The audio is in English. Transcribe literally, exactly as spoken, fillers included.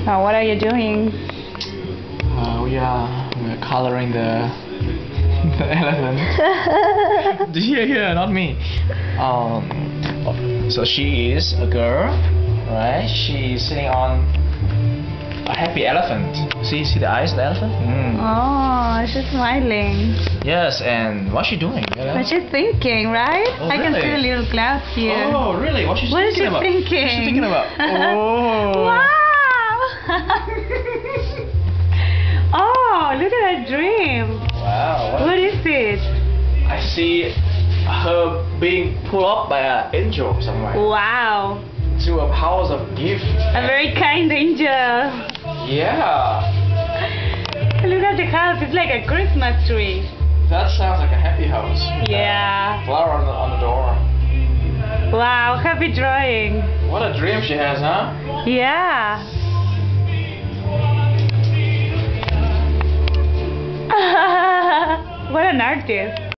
Oh, what are you doing? Uh, we are we are coloring the the elephant. yeah, yeah, not me. Um, so she is a girl, right? She's sitting on a happy elephant. See, see the eyes of the elephant? Mm. Oh, she's smiling. Yes, and what's she doing? You know? But she's thinking, right? Oh, I can really? see the little clouds here. Oh, really? What's she What is thinking she about? thinking? What's she thinking about? Oh. Wow! Oh, look at that dream. Wow. What, What is it? I see her being pulled up by an angel somewhere Wow. to a house of gift. A very kind angel. Yeah. Look at the house. It's like a Christmas tree. That sounds like a happy house. Yeah. Flower on the, on the door. Wow, happy drawing. What a dream she has, huh? Yeah. What an artist.